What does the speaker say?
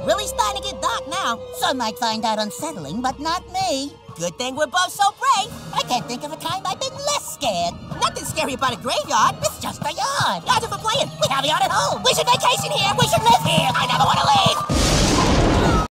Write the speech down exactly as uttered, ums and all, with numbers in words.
really starting to get dark now. Some might find that unsettling, but not me. Good thing we're both so brave. I can't think of a time I've been less scared. Nothing scary about a graveyard. It's just a yard. Yards are for playing. We have a yard at home. We should vacation here. We should live here. I never want to leave.